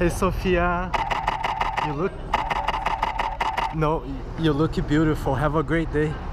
Hey Sophia, you look... No, you look beautiful. Have a great day.